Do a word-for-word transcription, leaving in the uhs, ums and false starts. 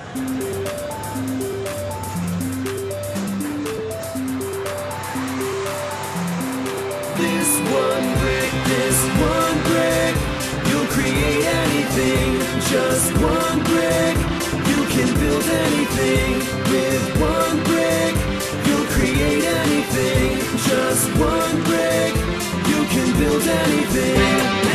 This one brick, this one brick, you'll create anything. Just one brick, you can build anything. With one brick, you'll create anything. Just one brick, you can build anything.